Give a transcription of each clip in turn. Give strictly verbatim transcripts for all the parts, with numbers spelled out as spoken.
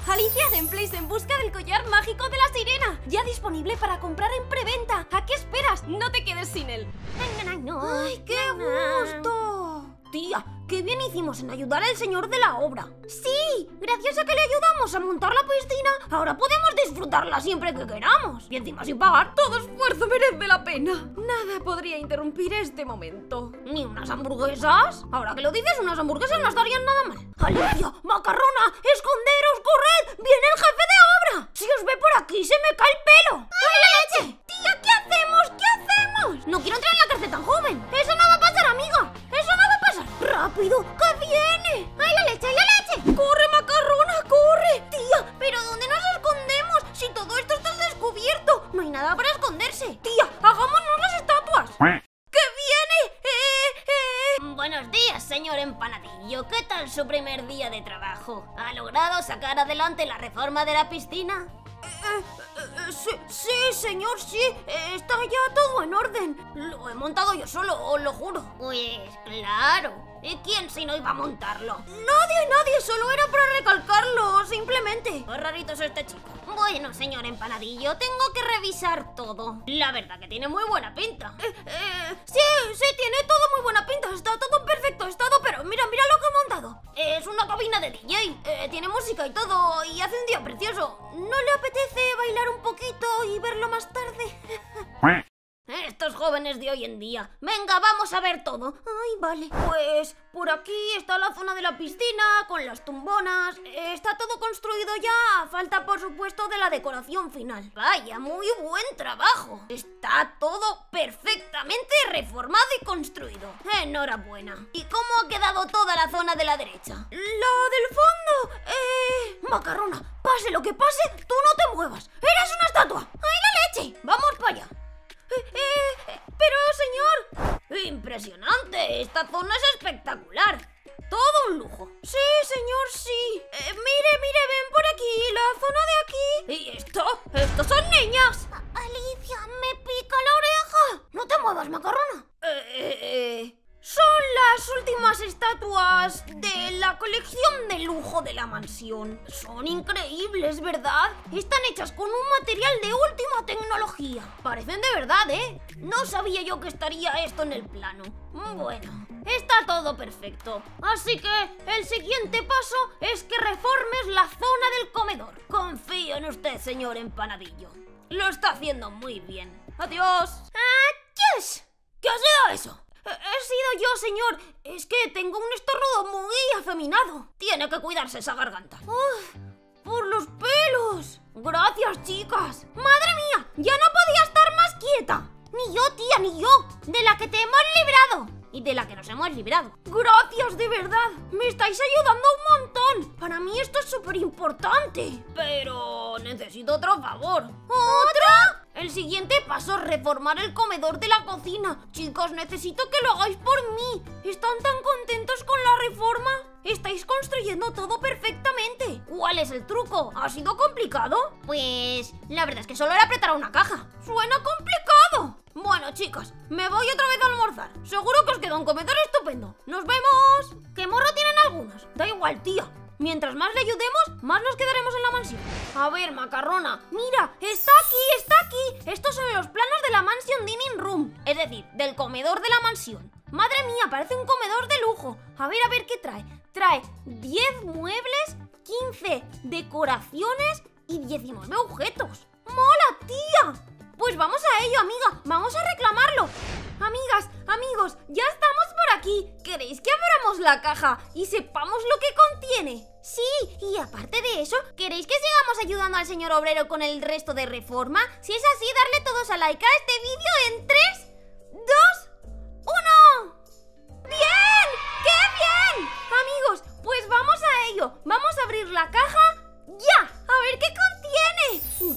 Alicia Gameplays en busca del collar mágico de la sirena. Ya disponible para comprar en preventa. ¿A qué esperas? No te quedes sin él. ¡Ay, qué gusto! Tía, qué bien hicimos en ayudar al señor de la obra. Sí, gracias a que le ayudamos a montar la piscina, ahora podemos disfrutarla siempre que queramos. Y encima sin pagar. Todo esfuerzo merece la pena. Nada podría interrumpir este momento. ¿Ni unas hamburguesas? Ahora que lo dices, unas hamburguesas no estarían nada mal. Alicia, Macarrona, esconderos, corred, viene el jefe de obra. Si os ve por aquí, se me cae el pelo. ¡Ay, la leche! Tía, ¿qué hacemos? ¿Qué hacemos? No quiero entrar en la cárcel tan joven. Eso no va a pasar, amiga. Eso no va a pasar. ¡Rápido, que viene! ¡Ay, la leche, ay, la leche! ¡Corre, Macarrona, corre! Tía, ¿pero dónde nos escondemos? Si todo esto está descubierto. No hay nada para esconderse. Tía, hagámonos las estatuas. ¡Que viene! ¡Eh, eh! Buenos días, señor Empanadillo. ¿Qué tal su primer día de trabajo? ¿Ha logrado sacar adelante la reforma de la piscina? Eh, eh, sí, sí, señor, sí. Eh, está ya todo en orden. Lo he montado yo solo, os lo juro. Pues claro. ¿Y quién si no iba a montarlo? Nadie, nadie. Solo era para recalcarlo, simplemente. Pues rarito es este chico. Bueno, señor Empanadillo, tengo que revisar todo. La verdad que tiene muy buena pinta. Eh, eh, sí, sí, tiene todo muy buena pinta. Está todo en perfecto estado, pero mira, mira lo que he montado. Es una cabina de D J. Eh, tiene música y todo, y hace un día precioso. ¿No le apetece bailar un poquito y verlo más tarde? Estos jóvenes de hoy en día. Venga, vamos a ver todo. Ay, vale. Pues por aquí está la zona de la piscina, con las tumbonas. Está todo construido ya, a falta por supuesto de la decoración final. Vaya, muy buen trabajo. Está todo perfectamente reformado y construido. Enhorabuena. ¿Y cómo ha quedado toda la zona de la derecha? La del fondo. Eh... Macarrona, pase lo que pase, tú no te muevas. Eres una estatua. ¡Ay, la leche! Vamos para allá. Eh, eh, pero señor... Impresionante, esta zona es espectacular. Todo un lujo. Sí, señor, sí. Eh, mire, mire, ven por aquí, la zona de aquí. ¿Y esto? ¿Estos son niñas? A Alicia, me pica la oreja. No te muevas, Macarrona. Eh, eh, eh... Son las últimas estatuas de la colección de lujo de la mansión. Son increíbles, ¿verdad? Están hechas con un material de última tecnología. Parecen de verdad, ¿eh? No sabía yo que estaría esto en el plano. Bueno, está todo perfecto. Así que el siguiente paso es que reformes la zona del comedor. Confío en usted, señor Empanadillo. Lo está haciendo muy bien. Adiós. ¡Adiós! ¿Qué ha sido eso? He sido yo, señor. Es que tengo un estornudo muy afeminado. Tiene que cuidarse esa garganta. ¡Uf! ¡Por los pelos! Gracias, chicas. ¡Madre mía! ¡Ya no podía estar más quieta! Ni yo, tía, ni yo. De la que te hemos librado. Y de la que nos hemos librado. Gracias, de verdad. Me estáis ayudando un montón. Para mí esto es súper importante. Pero necesito otro favor. ¿Otro? El siguiente paso es reformar el comedor de la cocina. Chicos, necesito que lo hagáis por mí. ¿Están tan contentos con la reforma? Estáis construyendo todo perfectamente. ¿Cuál es el truco? ¿Ha sido complicado? Pues la verdad es que solo era apretar una caja. ¡Suena complicado! Bueno, chicas, me voy otra vez a almorzar. Seguro que os queda un comedor estupendo. ¡Nos vemos! ¿Qué morro tienen algunos? Da igual, tía. Mientras más le ayudemos, más nos quedaremos en la mansión. A ver, Macarrona, mira, está aquí, está aquí. Estos son los planos de la Mansion Dining Room, es decir, del comedor de la mansión. Madre mía, parece un comedor de lujo. A ver, a ver qué trae. Trae diez muebles, quince decoraciones y diecinueve objetos. ¡Mola, tía! Pues vamos a ello, amiga. Vamos a reclamarlo. Amigas, amigos, ya estamos por aquí. ¿Queréis que abramos la caja y sepamos lo que contiene? Sí, y aparte de eso, ¿queréis que sigamos ayudando al señor obrero con el resto de reforma? Si es así, darle todos a like a este vídeo en tres, dos, uno. ¡Bien! ¡Qué bien! Amigos, pues vamos a ello. Vamos a abrir la caja ya. A ver qué contiene.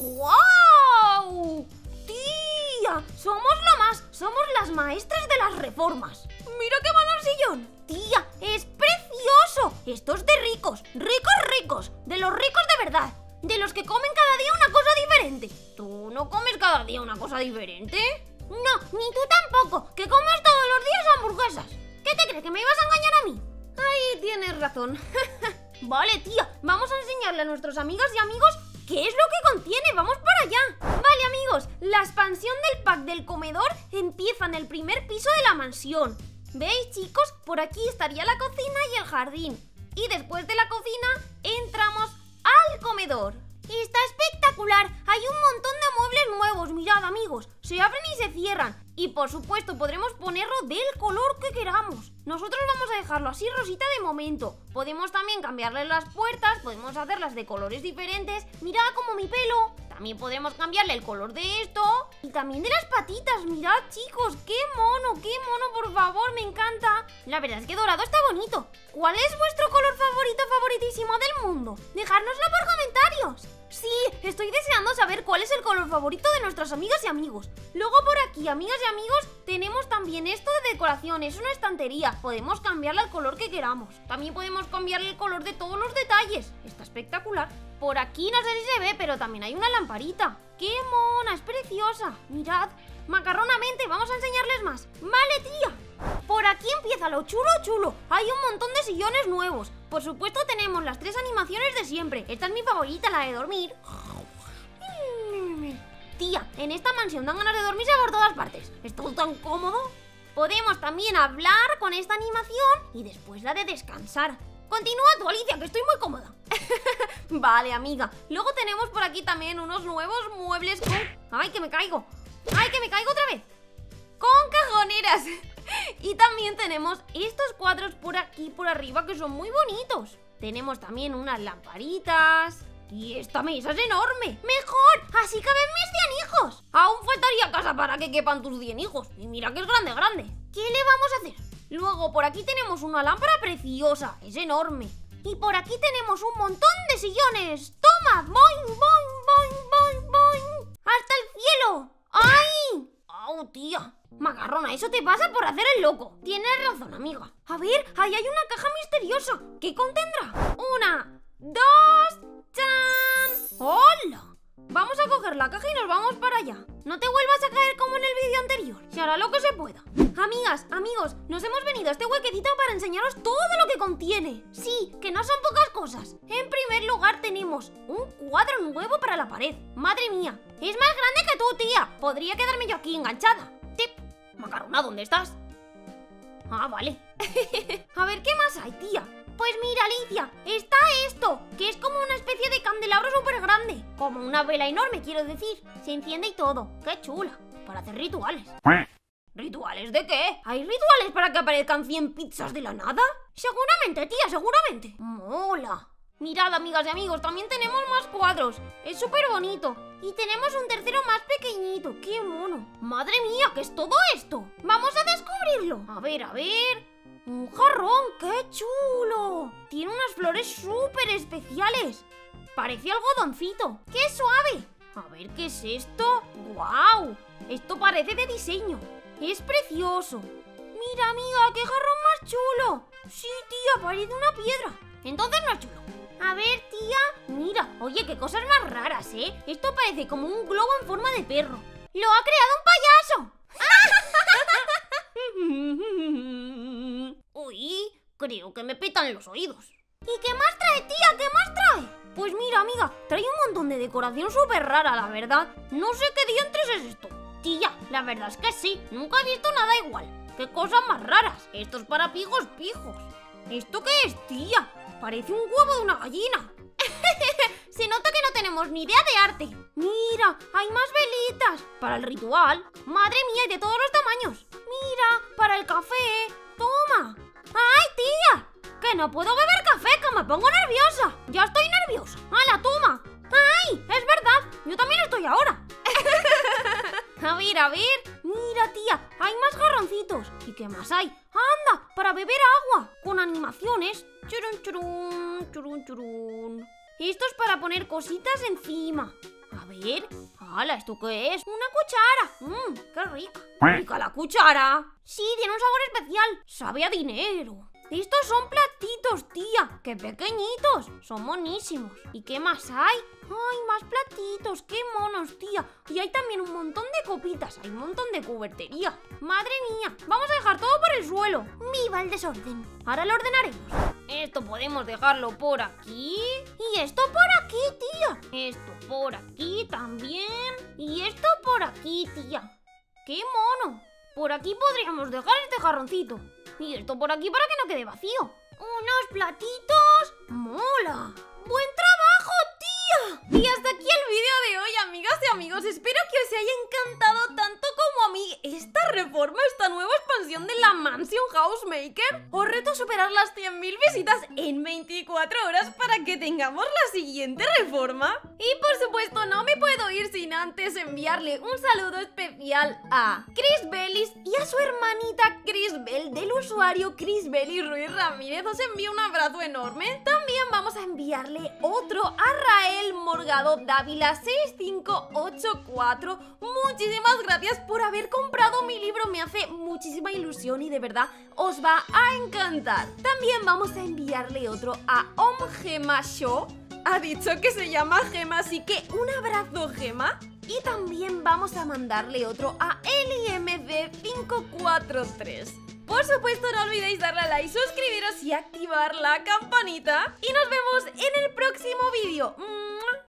¡Guau! ¡Tía! Somos lo más. Somos las maestras de las reformas. ¡Mira qué mono el sillón! ¡Tía! ¡Es precioso! Esto es de ricos. Ricos, ricos. De los ricos de verdad. De los que comen cada día una cosa diferente. ¿Tú no comes cada día una cosa diferente? No, ni tú tampoco. Que comes todos los días hamburguesas. ¿Qué te crees? ¿Que me ibas a engañar a mí? Ahí tienes razón. Vale, tía, vamos a enseñarle a nuestras amigas y amigos qué es lo que contiene. ¡Vamos para allá! Vale, amigos, la expansión del pack del comedor empieza en el primer piso de la mansión. ¿Veis, chicos? Por aquí estaría la cocina y el jardín. Y después de la cocina entramos al comedor. Está espectacular. Hay un montón de muebles nuevos. Mirad, amigos, se abren y se cierran. Y por supuesto podremos ponerlo del color que queramos. Nosotros vamos a dejarlo así rosita de momento. Podemos también cambiarle las puertas, podemos hacerlas de colores diferentes. Mirad como mi pelo. También podemos cambiarle el color de esto. Y también de las patitas. Mirad, chicos, qué mono, qué mono, por favor, me encanta. La verdad es que dorado está bonito. ¿Cuál es vuestro color favorito, favoritísimo del mundo? Dejárnoslo por comentarios. Sí, estoy deseando saber cuál es el color favorito de nuestras amigas y amigos. Luego por aquí, amigas y amigos, tenemos también esto de decoración. Es una estantería. Podemos cambiarle al color que queramos. También podemos cambiarle el color de todos los detalles. Está espectacular. Por aquí no sé si se ve, pero también hay una lamparita. ¡Qué mona! Es preciosa. Mirad. Macarronamente, vamos a enseñarles más. Vale, tía. Por aquí empieza lo chulo chulo. Hay un montón de sillones nuevos. Por supuesto tenemos las tres animaciones de siempre. Esta es mi favorita, la de dormir. Tía, en esta mansión dan ganas de dormirse por todas partes. Es todo tan cómodo. Podemos también hablar con esta animación y después la de descansar. Continúa tú, Alicia, que estoy muy cómoda. Vale, amiga. Luego tenemos por aquí también unos nuevos muebles con... ¡Ay, que me caigo! ¡Ay, que me caigo otra vez! Con cajoneras. Y también tenemos estos cuadros por aquí, por arriba, que son muy bonitos. Tenemos también unas lamparitas. Y esta mesa es enorme. ¡Mejor! ¡Así caben mis cien hijos! Aún faltaría casa para que quepan tus cien hijos. Y mira que es grande, grande. ¿Qué le vamos a hacer? Luego por aquí tenemos una lámpara preciosa. Es enorme. Y por aquí tenemos un montón de sillones. ¡Toma! ¡Boing, boing, boing, boing, boing! ¡Hasta el cielo! ¡Ay! ¡Au, tía! Macarrona, eso te pasa por hacer el loco. Tienes razón, amiga. A ver, ahí hay una caja misteriosa. ¿Qué contendrá? Una, dos, ¡chan! ¡Hola! Vamos a coger la caja y nos vamos para allá. No te vuelvas a caer como en el vídeo anterior. Se hará lo que se pueda. Amigas, amigos, nos hemos venido a este huequecito para enseñaros todo lo que contiene. Sí, que no son pocas cosas. En primer lugar tenemos un cuadro nuevo para la pared. Madre mía, es más grande que tú, tía. Podría quedarme yo aquí enganchada. Tip. Macarona, ¿dónde estás? Ah, vale. A ver, ¿qué más hay, tía? Pues mira, Alicia, está esto, que es como una especie de candelabro súper grande. Como una vela enorme, quiero decir. Se enciende y todo. ¡Qué chula! Para hacer rituales. ¿Rituales de qué? ¿Hay rituales para que aparezcan cien pizzas de la nada? Seguramente, tía, seguramente. ¡Mola! Mirad, amigas y amigos, también tenemos más cuadros. Es súper bonito. Y tenemos un tercero más pequeñito. ¡Qué mono! ¡Madre mía, qué es todo esto! ¡Vamos a descubrirlo! A ver, a ver... ¡Un jarrón! ¡Qué chulo! Tiene unas flores súper especiales. Parece algodoncito. ¡Qué suave! A ver, ¿qué es esto? ¡Guau! Esto parece de diseño. Es precioso. Mira, amiga, qué jarrón más chulo. Sí, tía, parece una piedra. Entonces no es chulo. A ver, tía. Mira, oye, qué cosas más raras, ¿eh? Esto parece como un globo en forma de perro. ¡Lo ha creado un payaso! Uy, creo que me petan los oídos. ¿Y qué más trae, tía? ¿Qué más trae? Pues mira, amiga, trae un montón de decoración súper rara, la verdad. No sé qué diantres es esto. Tía, la verdad es que sí, nunca he visto nada igual. ¡Qué cosas más raras! Esto es para pijos pijos. ¿Esto qué es, tía? Parece un huevo de una gallina. Se nota que no tenemos ni idea de arte. Mira, hay más velitas. Para el ritual. Madre mía, y de todos los tamaños. Mira, para el café. Toma. ¡Ay, tía! Que no puedo beber café, que me pongo nerviosa. Ya estoy nerviosa. ¡Hala, toma! ¡Ay! Es verdad, yo también estoy ahora. A ver, a ver. Mira, tía, hay más jarroncitos. ¿Y qué más hay? ¡Anda! Para beber agua. Con animaciones. Churun, churun, churun, churun. Esto es para poner cositas encima. A ver. ¡Hala! ¿Esto qué es? ¡Una cuchara! ¡Mmm! ¡Qué rica! ¡Rica la cuchara! Sí, tiene un sabor especial. Sabe a dinero. Estos son platitos, tía. ¡Qué pequeñitos! Son monísimos. ¿Y qué más hay? ¡Ay, más platitos! ¡Qué monos, tía! Y hay también un montón de copitas. Hay un montón de cubertería. ¡Madre mía! Vamos a dejar todo por el suelo. ¡Viva el desorden! Ahora lo ordenaremos. Esto podemos dejarlo por aquí. Y esto por aquí, tía. Esto por aquí también. Y esto por aquí, tía. ¡Qué mono! Por aquí podríamos dejar este jarroncito. Y esto por aquí para que no quede vacío. ¡Unos platitos! ¡Mola! ¡Buen trabajo, tía! Y hasta aquí el vídeo de hoy, amigas y amigos. Espero que os haya encantado tanto como a mí esta reforma, esta nueva expansión de la Mansion Housemaker. Os reto a superar las cien mil visitas en veinticuatro horas para que tengamos la siguiente reforma. Y por supuesto no me puedo ir sin antes enviarle un saludo especial a Chris Bellis y a su hermanita Chris Bell del usuario Chris Bellis Ruiz Ramírez. Os envío un abrazo enorme. También vamos a enviarle otro a Rael Morgado Dávila seis cinco ocho cuatro. Muchísimas gracias por haber comprado mi libro, me hace muchísima ilusión y de verdad os va a encantar. También vamos a enviarle otro a Om Gema Show. Ha dicho que se llama Gema, así que un abrazo, Gema. Y también vamos a mandarle otro a L I M D cinco cuatro tres. Por supuesto, no olvidéis darle a like, suscribiros y activar la campanita. Y nos vemos en el próximo vídeo.